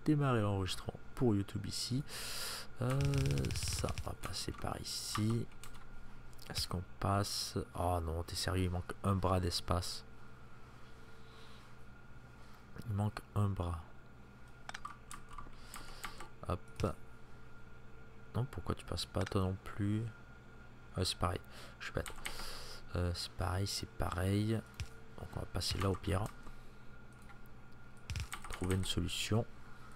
démarrer l'enregistrement pour YouTube ici. Ça va passer par ici. Est-ce qu'on passe? Oh non, t'es sérieux, il manque un bras d'espace. Il manque un bras. Hop. Non, pourquoi tu passes pas toi non plus? C'est pareil, je suis bête. C'est pareil, c'est pareil. Donc on va passer là au pire. Trouver une solution.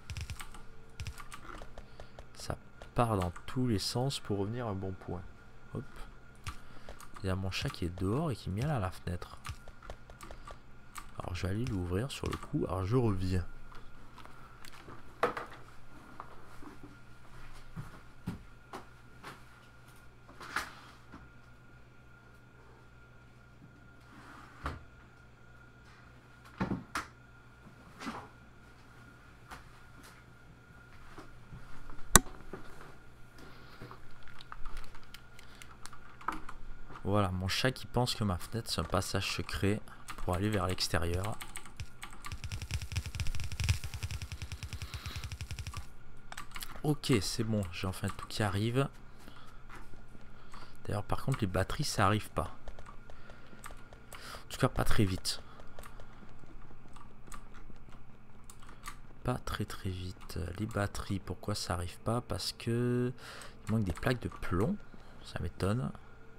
Ça part dans tous les sens pour revenir à un bon point. Hop. Il y a mon chat qui est dehors et qui miaule à la fenêtre. Alors je vais aller l'ouvrir sur le coup. Alors je reviens. Voilà, mon chat qui pense que ma fenêtre c'est un passage secret pour aller vers l'extérieur. Ok, c'est bon, j'ai enfin tout qui arrive. D'ailleurs, par contre, les batteries, ça arrive pas. En tout cas, pas très vite. Pas très vite. Les batteries, pourquoi ça arrive pas? Parce que il manque des plaques de plomb. Ça m'étonne.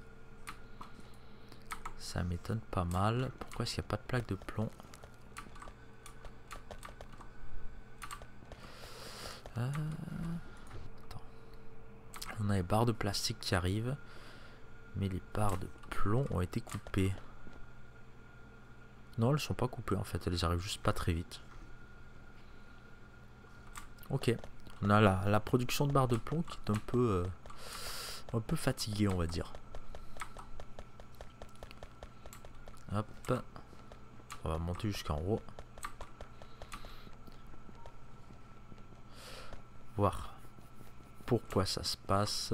Ça m'étonne pas mal. Pourquoi est-ce qu'il n'y a pas de plaque de plomb? Attends. On a les barres de plastique qui arrivent. Mais les barres de plomb ont été coupées. Non, elles sont pas coupées en fait. Elles arrivent juste pas très vite. Ok. On a la production de barres de plomb qui est un peu fatiguée, on va dire. Hop. On va monter jusqu'en haut. Voir pourquoi ça se passe.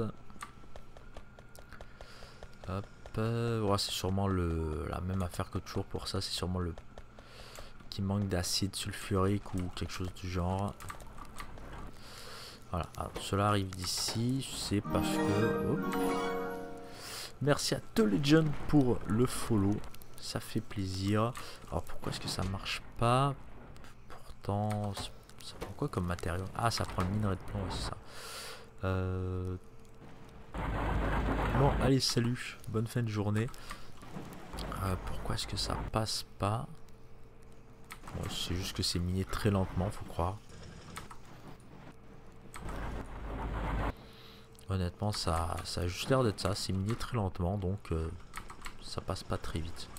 Hop. Ouais, c'est sûrement la même affaire que toujours pour ça. C'est sûrement le qui manque d'acide sulfurique ou quelque chose du genre. Voilà. Alors, cela arrive d'ici. C'est parce que... Hop. Merci à The Legend pour le follow. Ça fait plaisir. Alors pourquoi est-ce que ça marche pas? Pourtant, ça prend quoi comme matériau? Ah, ça prend le minerai de plomb, c'est ça. Bon, allez, salut. Bonne fin de journée. Pourquoi est-ce que ça passe pas? Bon, c'est juste que c'est miné très lentement, faut croire. Honnêtement, ça a juste l'air d'être ça. C'est miné très lentement, donc ça passe pas très vite.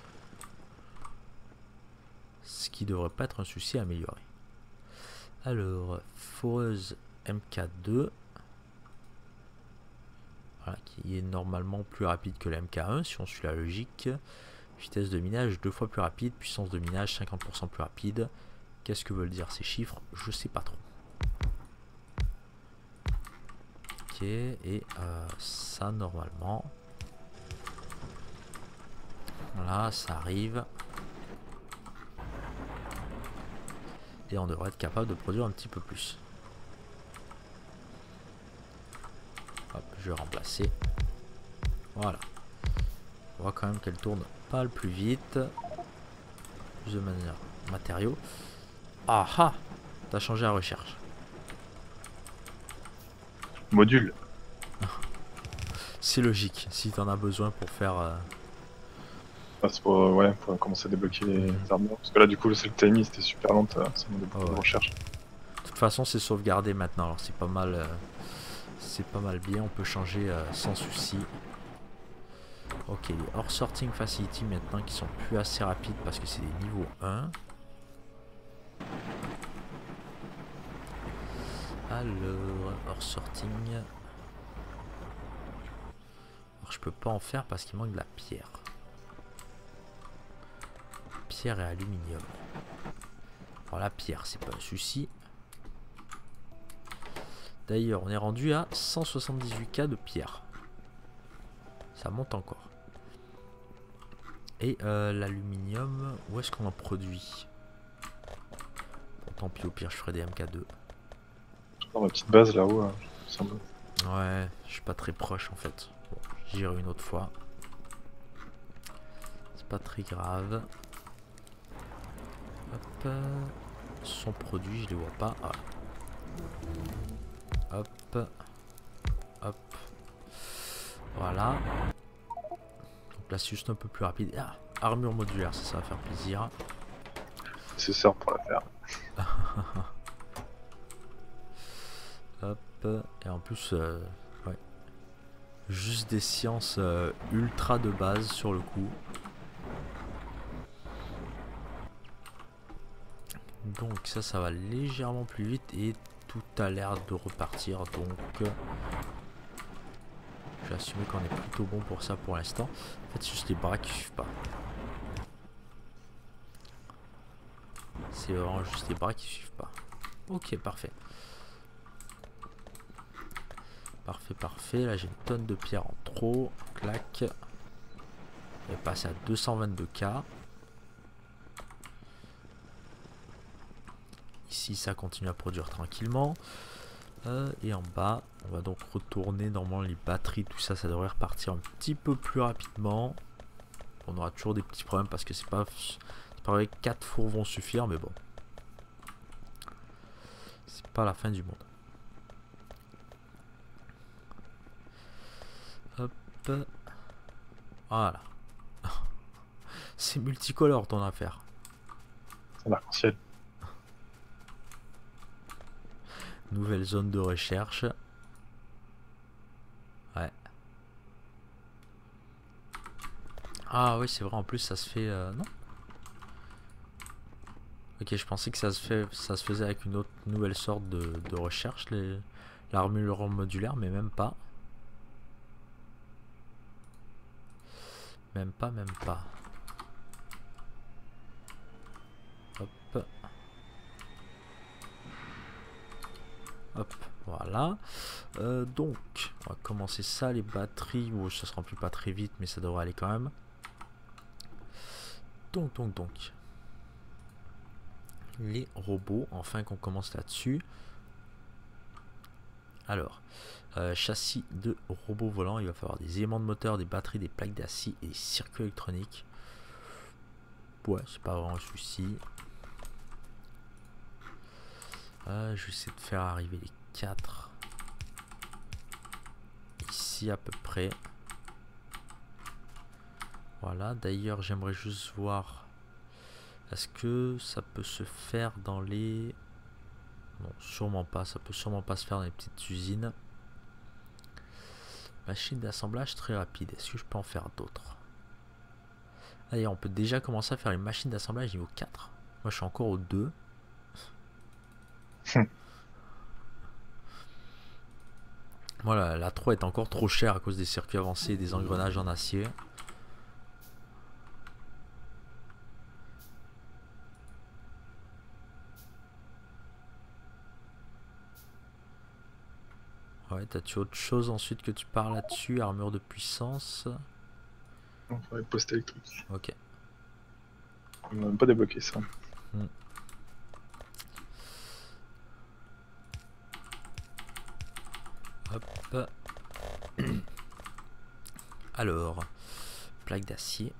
Ce qui devrait pas être un souci à améliorer. Alors, foreuse MK2. Voilà, qui est normalement plus rapide que la MK1 si on suit la logique. Vitesse de minage 2 fois plus rapide, puissance de minage 50% plus rapide. Qu'est-ce que veulent dire ces chiffres? Je sais pas trop. Ok, et ça normalement. Voilà, ça arrive. Et on devrait être capable de produire un petit peu plus. Hop, je vais remplacer. Voilà. On voit quand même qu'elle tourne pas le plus vite. Plus de manière matériaux. Ah ah! T'as changé la recherche. Module. C'est logique, si t'en as besoin pour faire... Ah, c'est pour, ouais, pour commencer à débloquer les armures. Parce que là, du coup, le seul timing c'était super lente, ça m'a beaucoup de recherche. De toute façon, c'est sauvegardé maintenant, alors c'est pas mal bien, on peut changer sans souci. Ok, les hors sorting facility maintenant qui sont plus assez rapides parce que c'est des niveaux 1. Alors, hors sorting. Alors, je peux pas en faire parce qu'il manque de la pierre. Pierre et aluminium. Alors la pierre, c'est pas un souci. D'ailleurs, on est rendu à 178K de pierre. Ça monte encore. Et l'aluminium, où est-ce qu'on en produit? Tant pis, au pire, je ferai des MK2. Dans ma petite base là-haut, il me semble. Ouais, je suis pas très proche en fait. Bon, j'irai une autre fois. C'est pas très grave. Hop. Son produit, je les vois pas. Ah. Hop. Hop. Voilà. Donc là, c'est juste un peu plus rapide. Ah, armure modulaire, ça va faire plaisir. Nécessaire pour la faire. Hop. Et en plus, ouais. Juste des sciences ultra de base sur le coup. Donc ça va légèrement plus vite et tout a l'air de repartir. Donc j'ai assumé qu'on est plutôt bon pour ça pour l'instant. En fait, c'est juste les bras qui suivent pas. C'est vraiment juste les bras qui suivent pas. Ok, parfait. Parfait, parfait. Là, j'ai une tonne de pierres en trop. Clac. Elle est passée à 222K. Ici, ça continue à produire tranquillement. Et en bas, on va donc retourner. Normalement, les batteries, tout ça, ça devrait repartir un petit peu plus rapidement. On aura toujours des petits problèmes parce que c'est pas vrai que 4 fours vont suffire, mais bon. C'est pas la fin du monde. Hop. Voilà. C'est multicolore ton affaire. C'est l'arc-en-ciel. Nouvelle zone de recherche. Ouais. Ah oui, c'est vrai, en plus ça se fait... non. Ok, je pensais que ça se faisait avec une autre nouvelle sorte de recherche, l'armure modulaire, mais même pas. Même pas, même pas. Hop. Hop, voilà. Donc, on va commencer ça, les batteries. Bon, ça se remplit pas très vite, mais ça devrait aller quand même. Donc. Les robots, enfin qu'on commence là-dessus. Alors, châssis de robot volant, il va falloir des éléments de moteur, des batteries, des plaques d'acier et des circuits électroniques. Ouais, c'est pas vraiment un souci. Je vais essayer de faire arriver les 4 ici à peu près. Voilà, d'ailleurs j'aimerais juste voir, est-ce que ça peut se faire dans les... Non, sûrement pas, ça peut sûrement pas se faire dans les petites usines. Machine d'assemblage très rapide, est-ce que je peux en faire d'autres? D'ailleurs on peut déjà commencer à faire les machines d'assemblage niveau 4. Moi je suis encore au 2. Voilà, la 3 est encore trop chère à cause des circuits avancés et des engrenages en acier. Ouais, t'as-tu autre chose ensuite que tu parles là-dessus? Armure de puissance. On va être poste électrique. Ok. On n'a même pas débloqué ça. Hop. Alors, plaque d'acier.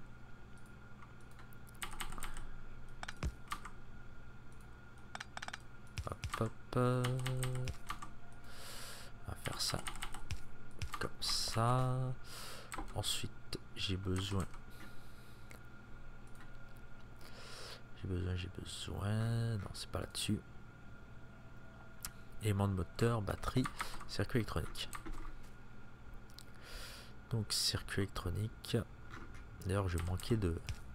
Hop. On va faire ça comme ça. Ensuite, j'ai besoin. Non, c'est pas là-dessus. Éléments de moteur, batterie, circuit électronique. Donc circuit électronique. D'ailleurs, je vais manquer de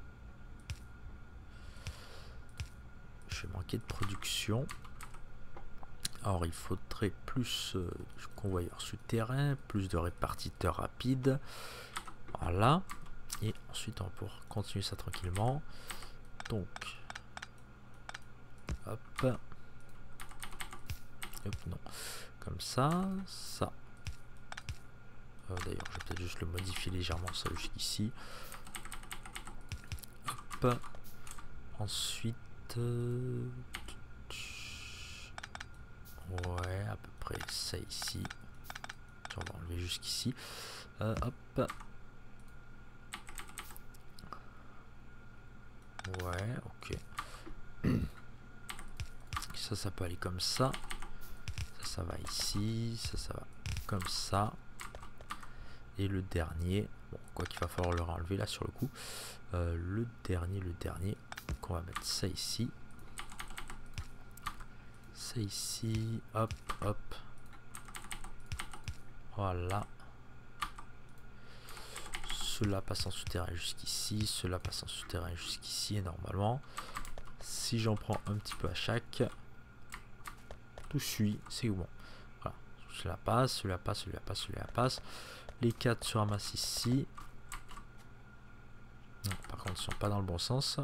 production. Alors il faudrait plus de convoyeurs souterrains, plus de répartiteurs rapides. Voilà. Et ensuite on va pouvoir continuer ça tranquillement. Donc hop. Hop, non. Comme ça. D'ailleurs je vais peut-être juste le modifier légèrement ça jusqu'ici. Hop. Ensuite après ça ici. On va enlever jusqu'ici. Hop. Ouais, ok. Ça peut aller comme ça. Ça va ici. Ça va comme ça. Et le dernier, bon, quoi qu'il va falloir le enlever là sur le coup. Le dernier, donc on va mettre ça ici. Ça ici, hop, hop. Voilà. Cela passe en souterrain jusqu'ici, cela passe en souterrain jusqu'ici, et normalement, si j'en prends un petit peu à chaque, tout suit, c'est bon. Voilà, cela passe, cela passe, cela passe, cela passe. Les 4 se ramassent ici. Non, par contre, ils sont pas dans le bon sens.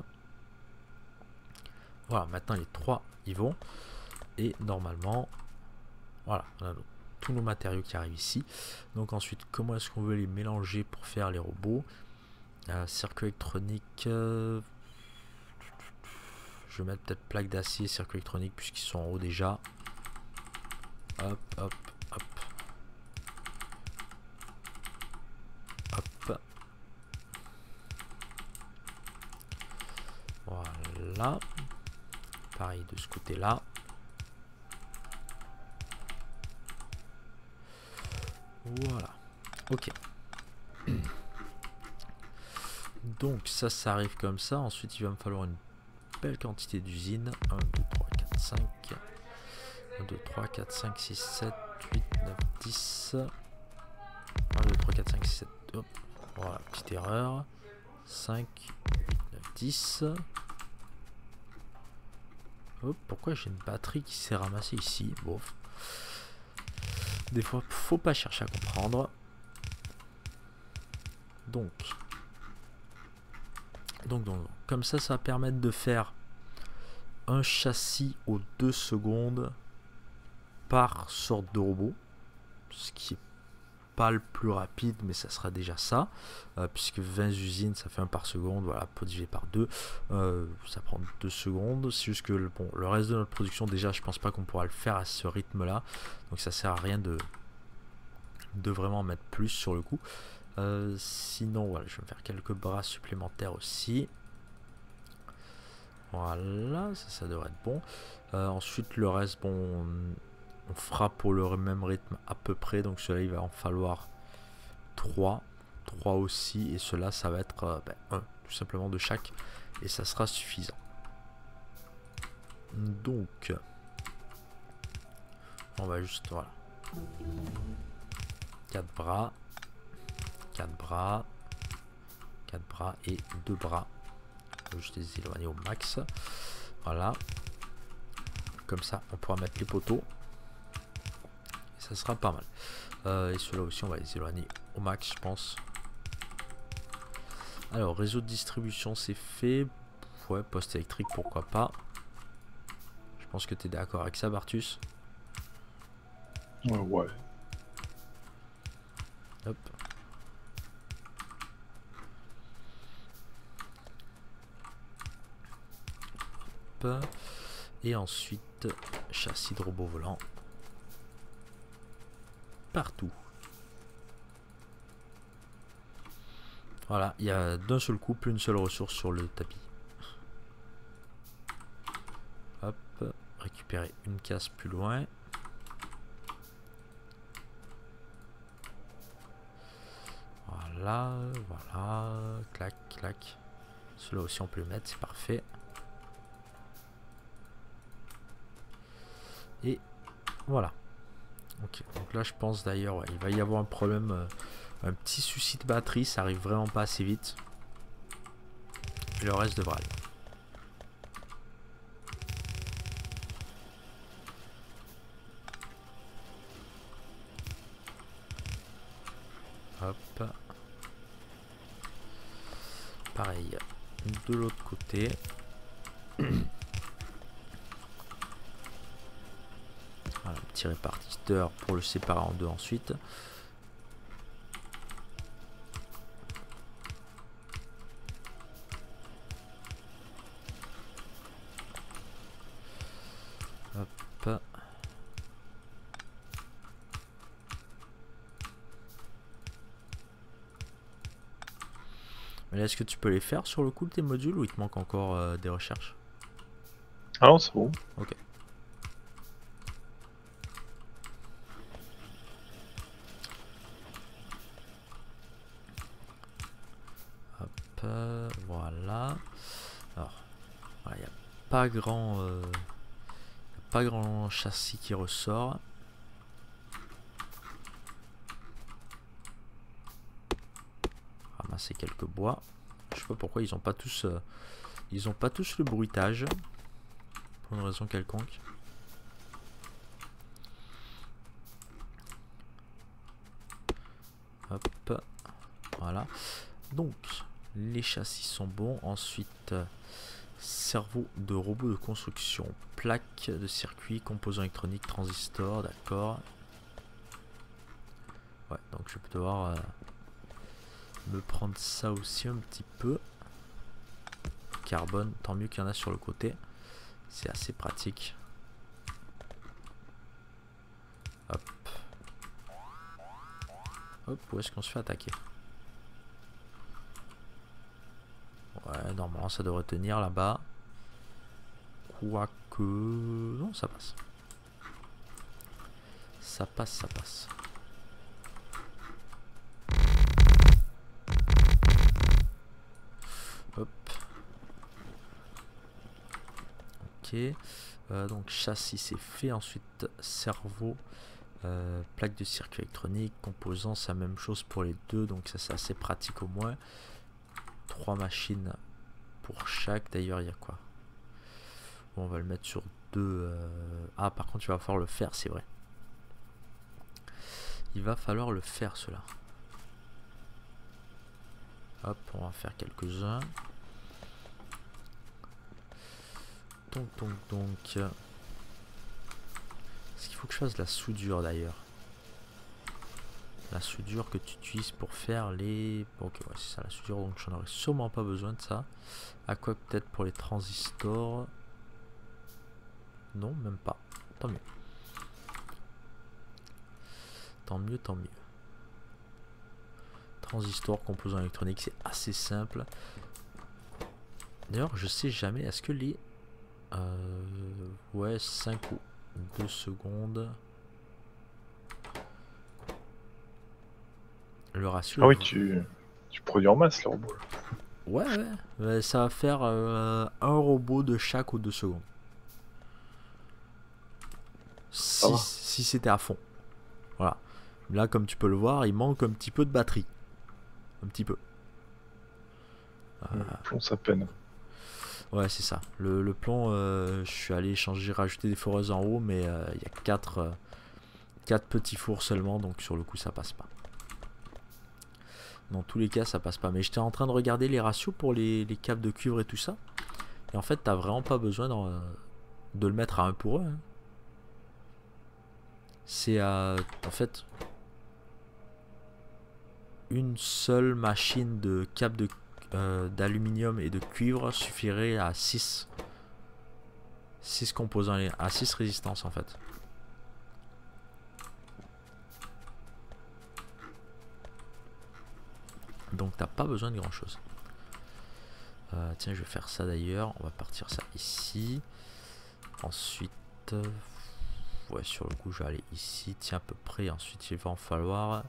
Voilà, maintenant les 3 y vont. Et normalement, voilà, on a tous nos matériaux qui arrivent ici. Donc ensuite, comment est-ce qu'on veut les mélanger pour faire les robots? Circuit électronique. Je vais mettre peut-être plaque d'acier, circuit électronique, puisqu'ils sont en haut déjà. Hop, hop, hop. Hop. Voilà. Pareil de ce côté-là. Voilà. Ok. Donc ça arrive comme ça. Ensuite, il va me falloir une belle quantité d'usines. 1, 2, 3, 4, 5. 1, 2, 3, 4, 5, 6, 7, 8, 9, 10. 1, 2, 3, 4, 5, 6, 7. Hop. Voilà, petite erreur. 5, 8, 9, 10. Hop, pourquoi j'ai une batterie qui s'est ramassée ici? Bon. Des fois, faut pas chercher à comprendre. Donc, comme ça va permettre de faire un châssis aux 2 secondes par sorte de robot, ce qui est pas le plus rapide, mais ça sera déjà ça, puisque 20 usines ça fait 1 par seconde. Voilà, divisé par 2, ça prend 2 secondes. C'est juste que bon, le reste de notre production, déjà je pense pas qu'on pourra le faire à ce rythme là, donc ça sert à rien de vraiment mettre plus sur le coup. Sinon voilà, je vais me faire quelques bras supplémentaires aussi. Voilà, ça devrait être bon. Ensuite le reste, bon, on fera pour le même rythme à peu près. Donc cela il va en falloir 3 aussi, et cela ça va être 1 tout simplement de chaque, et ça sera suffisant. Donc on va juste, voilà, 4 bras, 4 bras, 4 bras et 2 bras. Je les éloigner au max. Voilà, comme ça on pourra mettre les poteaux et ça sera pas mal. Et ceux-là aussi on va les éloigner au max, je pense. Alors réseau de distribution c'est fait. Ouais, poste électrique pourquoi pas. Je pense que tu es d'accord avec ça, Bartus? Ouais. Hop. Hop. Et ensuite châssis de robot volant partout. Voilà, il y a d'un seul coup plus une seule ressource sur le tapis. Hop, récupérer une case plus loin. Voilà, voilà, clac, clac. Cela aussi on peut le mettre, c'est parfait. Et voilà. Ok, donc là je pense d'ailleurs, ouais, il va y avoir un problème, un petit souci de batterie, ça arrive vraiment pas assez vite. Et le reste devra aller. Hop. Pareil, de l'autre côté. Voilà, un petit répartiteur pour le séparer en deux ensuite. Hop. Mais est-ce que tu peux les faire sur le coup tes modules ou il te manque encore des recherches? Ah non, c'est bon. Ok. Hop, voilà. Alors, il n'y a pas grand châssis qui ressort. Ramasser quelques bois. Je sais pas pourquoi ils ont pas tous le bruitage pour une raison quelconque. Hop, voilà. Donc les châssis sont bons. Ensuite, cerveau de robot de construction, plaque de circuit, composants électroniques, transistors, d'accord. Ouais, donc je vais devoir me prendre ça aussi un petit peu. Carbone, tant mieux qu'il y en a sur le côté. C'est assez pratique. Hop. Hop, où est-ce qu'on se fait attaquer? Ouais, normalement ça devrait tenir là-bas. Quoique... Non, ça passe. Ça passe, ça passe. Hop. Ok. Donc châssis c'est fait. Ensuite cerveau. Plaque de circuit électronique. Composants, c'est la même chose pour les deux. Donc ça c'est assez pratique au moins. 3 machines pour chaque. D'ailleurs il y a quoi? Bon, on va le mettre sur 2. Ah par contre il va falloir le faire, c'est vrai. Il va falloir le faire cela. Hop, on va faire quelques-uns. Donc. Est-ce qu'il faut que je fasse de la soudure d'ailleurs? La soudure que tu utilises pour faire les... Ok, ouais, c'est ça la soudure, donc j'en aurais sûrement pas besoin de ça. À quoi peut-être pour les transistors? Non, même pas. Tant mieux. Tant mieux, tant mieux. Transistor, composants électroniques, c'est assez simple. D'ailleurs, je sais jamais, est-ce que les... ouais, 5 ou 2 secondes. Le ratio... Ah oui, tu produis en masse, le robot. Ouais, ouais. Ça va faire un robot de chaque ou 2 secondes. Si c'était à fond. Voilà. Là, comme tu peux le voir, il manque un petit peu de batterie. Un petit peu. Le plomb, ça peine. Ouais, c'est ça. Le plomb, je suis allé changer, rajouter des foreuses en haut, mais il y a 4 petits fours seulement, donc sur le coup, ça passe pas. Dans tous les cas, ça passe pas. Mais j'étais en train de regarder les ratios pour les câbles de cuivre et tout ça. Et en fait, t'as vraiment pas besoin de le mettre à 1 pour 1. Hein. C'est en fait une seule machine de câbles d'aluminium et de cuivre suffirait à 6 composants, à 6 résistances en fait. Donc t'as pas besoin de grand chose. Tiens, je vais faire ça d'ailleurs. On va partir ça ici. Ensuite, ouais, sur le coup, je vais aller ici. Tiens, à peu près. Ensuite, il va en falloir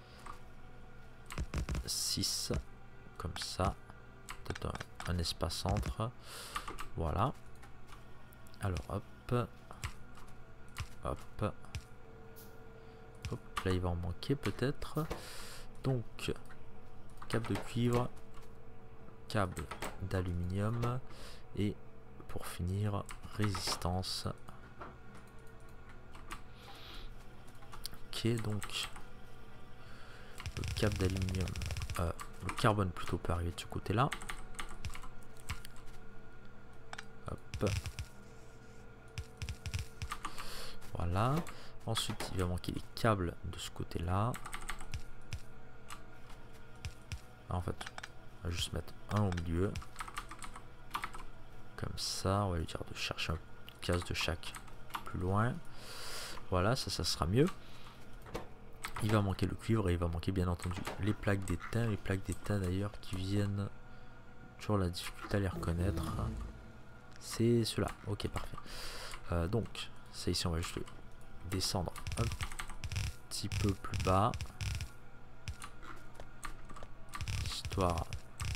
6. Comme ça. Peut-être un espace entre. Voilà. Alors, hop. Hop. Hop. Là, il va en manquer peut-être. Donc, câble de cuivre. Câble d'aluminium. Et pour finir, résistance. Ok, donc le câble d'aluminium, le carbone plutôt peut arriver de ce côté là. Hop. Voilà. Ensuite il va manquer les câbles de ce côté là. En fait on va juste mettre un au milieu. Comme ça, on va lui dire de chercher une case de chaque plus loin. Voilà, ça sera mieux. Il va manquer le cuivre et il va manquer bien entendu les plaques d'étain. Les plaques d'étain d'ailleurs qui viennent... Toujours la difficulté à les reconnaître. C'est cela. Ok, parfait. Donc, ça ici on va juste descendre un petit peu plus bas. Histoire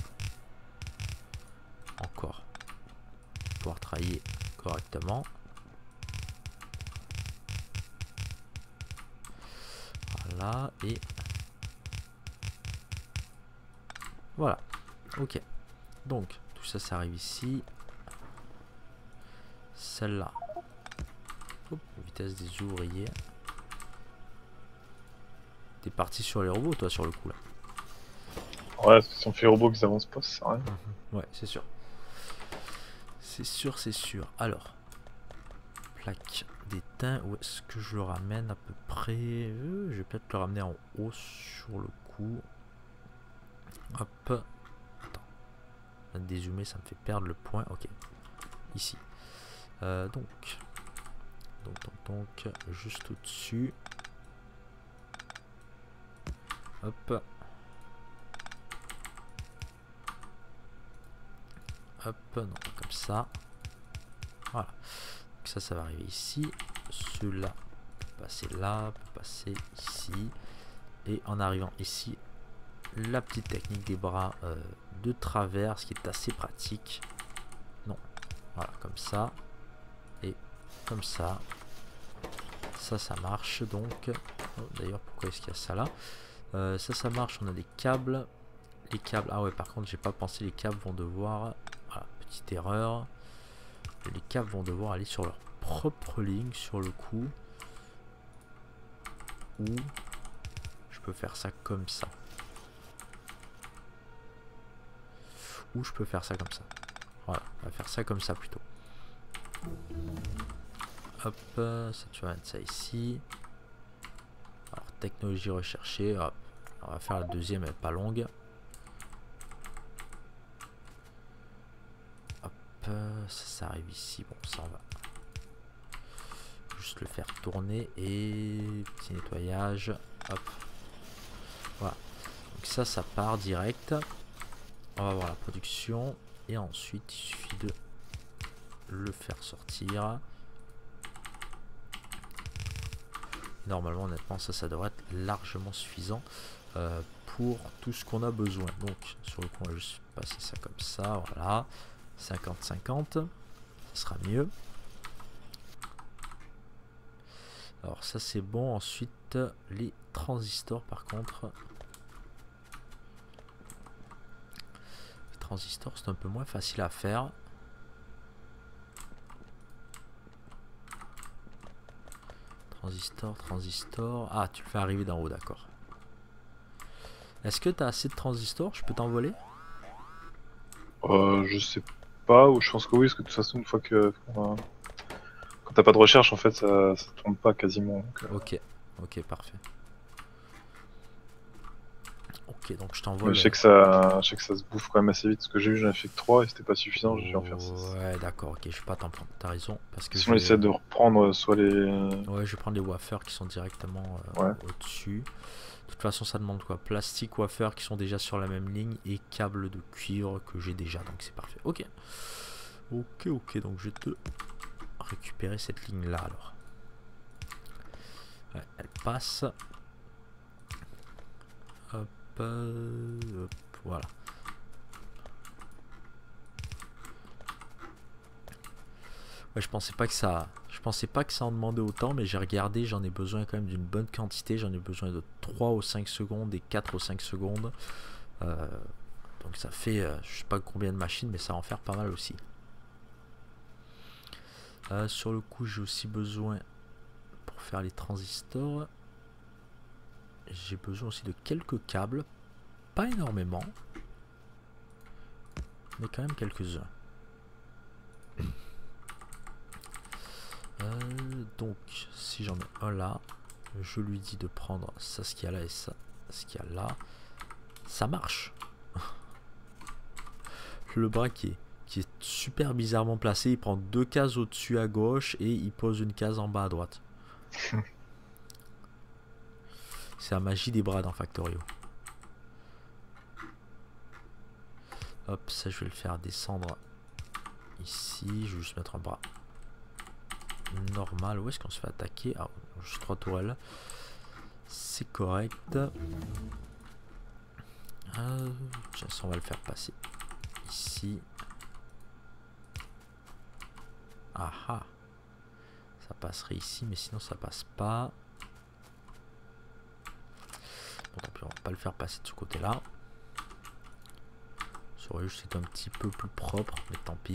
encore de pouvoir travailler correctement. Voilà, et voilà. Ok. Donc, tout ça, ça arrive ici. Celle-là. Vitesse des ouvriers. T'es parti sur les robots, toi, sur le coup, là. Ouais, si on fait les robots qui avancent pas, ça sert à rien. Ouais, c'est sûr. C'est sûr, c'est sûr. Alors, plaque d'étain, où est-ce que je le ramène à peu près? Je vais peut-être le ramener en haut sur le coup. Hop. Attends. Dézoomer, ça me fait perdre le point. Ok. Ici. Donc, juste au-dessus. Hop. Hop, non, comme ça. Voilà. Donc ça va arriver ici. Ceux-là peut passer là, peut passer ici. Et en arrivant ici, la petite technique des bras de travers, ce qui est assez pratique. Non. Voilà, comme ça. Et comme ça. Ça marche donc. Oh, d'ailleurs, pourquoi est-ce qu'il y a ça là? Ça marche, on a des câbles. Les câbles, ah ouais, par contre, j'ai pas pensé, les câbles vont devoir... Voilà, petite erreur. Les câbles vont devoir aller sur leur propre ligne, sur le coup. Ou je peux faire ça comme ça. Ou je peux faire ça comme ça. Voilà, on va faire ça comme ça plutôt. Hop, ça tu vas mettre ça ici. Alors, technologie recherchée. Hop, on va faire la deuxième, elle est pas longue. Ça arrive ici, bon ça on va juste le faire tourner et petit nettoyage, hop, voilà, donc ça part direct. On va voir la production et ensuite il suffit de le faire sortir. Normalement honnêtement ça devrait être largement suffisant pour tout ce qu'on a besoin. Donc sur le coup on va juste passer ça comme ça, voilà. 50-50, ça sera mieux. Alors ça c'est bon. Ensuite les transistors par contre. Les transistors c'est un peu moins facile à faire. Transistor. Ah, tu le fais arriver d'en haut, d'accord. Est-ce que tu as assez de transistors? Je peux t'envoler? Je sais pas, ou je pense que oui, parce que de toute façon, une fois que... Quand t'as pas de recherche, en fait, ça tourne pas quasiment. Donc, ok, parfait. Ok, donc je t'envoie. Je sais que ça se bouffe quand même assez vite, parce que j'ai vu, j'en ai fait que 3 et c'était pas suffisant, j'ai dû en faire 6. Ouais, d'accord, ok, je vais pas t'en prendre, t'as raison. Parce que si on essaie de reprendre soit les... Ouais, je vais prendre les wafers qui sont directement au-dessus. De toute façon, ça demande quoi? Plastique, wafers qui sont déjà sur la même ligne et câbles de cuivre que j'ai déjà, donc c'est parfait. Ok, donc je vais te récupérer cette ligne là alors. Ouais, elle passe. Hop, voilà. Ouais, je pensais pas que ça en demandait autant, mais j'ai regardé, j'en ai besoin quand même d'une bonne quantité. J'en ai besoin de 3 ou 5 secondes et 4 ou 5 secondes. Donc ça fait, je sais pas combien de machines, mais ça va en faire pas mal aussi. Sur le coup, j'ai aussi besoin, pour faire les transistors, j'ai besoin aussi de quelques câbles. Pas énormément, mais quand même quelques-uns. Donc si j'en mets un là, je lui dis de prendre ça, ce qu'il y a là, et ça, ce qu'il y a là. Ça marche. Le bras qui est super bizarrement placé, il prend 2 cases au-dessus à gauche et il pose une case en bas à droite. C'est la magie des bras dans Factorio. Hop, ça je vais le faire descendre ici. Je vais juste mettre un bras normal. Où est-ce qu'on se fait attaquer? Ah, juste 3 tourelles. C'est correct. Tiens, ça, on va le faire passer ici. Ah ah. Ça passerait ici, mais sinon ça passe pas. Bon, tant pis, on va pas le faire passer de ce côté-là. Ça aurait juste été un petit peu plus propre, mais tant pis.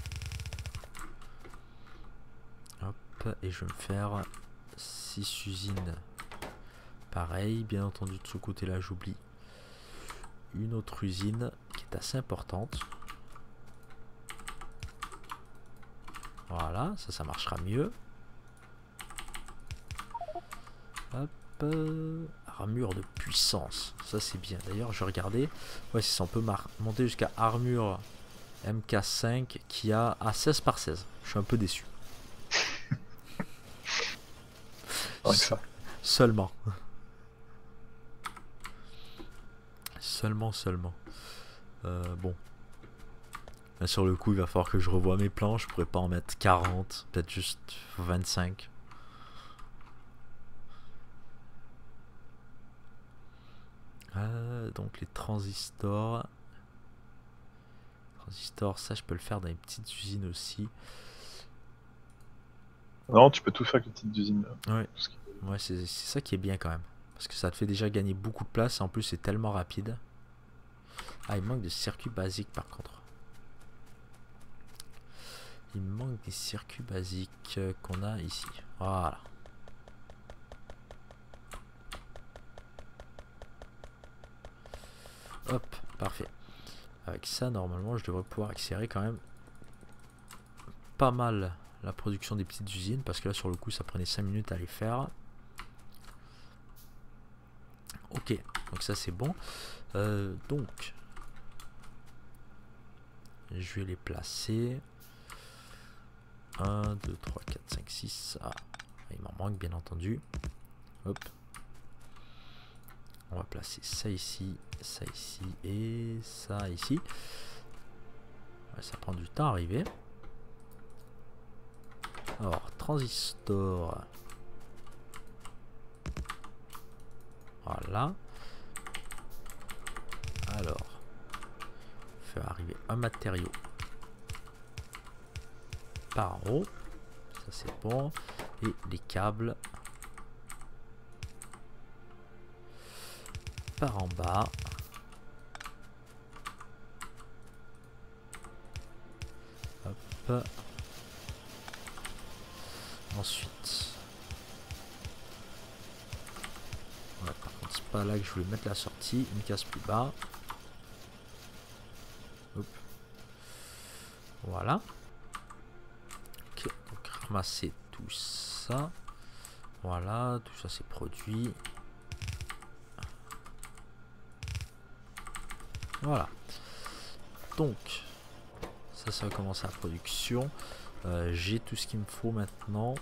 Hop, et je vais me faire 6 usines. Pareil, bien entendu, de ce côté-là, j'oublie une autre usine qui est assez importante. Voilà, ça marchera mieux. Hop, armure de puissance, ça c'est bien. D'ailleurs, je regardais, ouais, si on peut monter jusqu'à armure MK5 qui a à 16 par 16. Je suis un peu déçu. Ouais, ça. Seulement. Seulement. Bon. Là, sur le coup, il va falloir que je revoie mes plans. Je pourrais pas en mettre 40, peut-être juste 25. Donc les transistors. Ça je peux le faire dans les petites usines aussi. Non, tu peux tout faire avec les petites usines. Ouais, ouais, c'est ça qui est bien quand même. Parce que ça te fait déjà gagner beaucoup de place. Et en plus, c'est tellement rapide. Ah, il manque de circuits basiques par contre. Il manque des circuits basiques qu'on a ici. Voilà. Hop, parfait. Avec ça, normalement, je devrais pouvoir accélérer quand même pas mal la production des petites usines. Parce que là, sur le coup, ça prenait 5 minutes à les faire. Ok, donc ça c'est bon. Donc, je vais les placer. 1, 2, 3, 4, 5, 6. Ah, il m'en manque bien entendu. Hop. On va placer ça ici et ça ici. Ouais, ça prend du temps à arriver. Alors, transistor. Voilà. Alors, faire arriver un matériau par en haut. Ça c'est bon. Et les câbles par en bas. Hop. Ensuite. Ouais, par contre, c'est pas là que je voulais mettre la sortie. Une case plus bas. Hop. Voilà. Ok, donc ramasser tout ça. Voilà, tout ça c'est produit. Voilà. Donc, ça va commencer la production. J'ai tout ce qu'il me faut maintenant.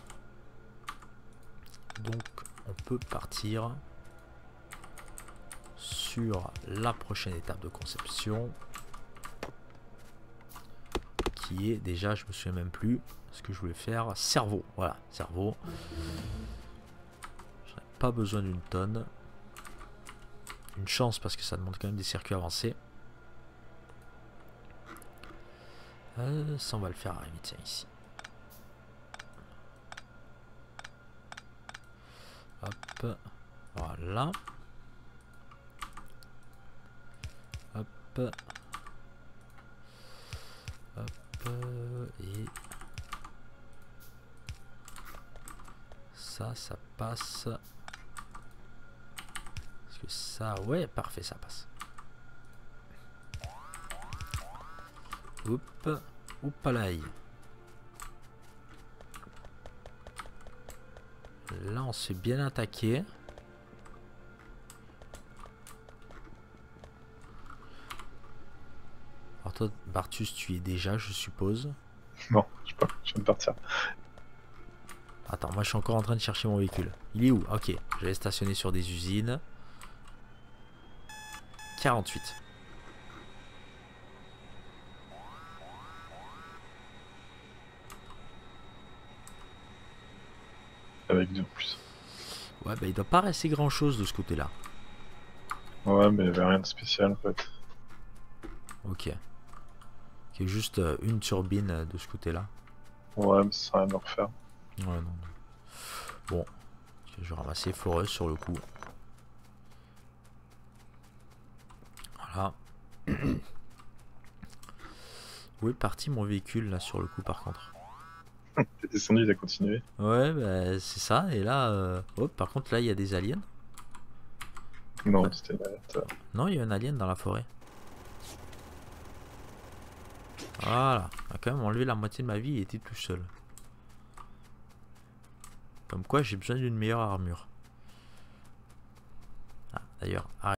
Donc, on peut partir sur la prochaine étape de conception. Qui est déjà, je me souviens même plus ce que je voulais faire. Cerveau. Voilà, cerveau. J'aurais pas besoin d'une tonne. Une chance parce que ça demande quand même des circuits avancés. Ça on va le faire arriver, tiens, ici. Hop, voilà. Hop. Hop, et ça passe. Est-ce que ça, ouais, parfait, ça passe. Hop, oupalaï. Là, on se fait bien attaquer. Alors toi, Bartus, tu y es déjà, je suppose. Non, je sais pas, je viens de partir. Attends, moi je suis encore en train de chercher mon véhicule. Il est où? Ok, je l'ai stationné sur des usines. 48. Avec 2 en plus. Ouais, bah il doit pas rester grand chose de ce côté-là. Ouais, mais il y avait rien de spécial en fait. Ok. Il y a juste une turbine de ce côté-là. Ouais, mais ça sert à rien de refaire. Ouais, non, non. Bon, je vais ramasser foreuse sur le coup. Voilà. Où est parti mon véhicule là sur le coup par contre? T'es descendu, il a continué. Ouais, bah c'est ça. Et là, hop, par contre là il y a des aliens. Non, Ouais. c'était là. Non, il y a un alien dans la forêt. Voilà, on a quand même enlevé la moitié de ma vie et était tout seul. Comme quoi j'ai besoin d'une meilleure armure. Ah, d'ailleurs,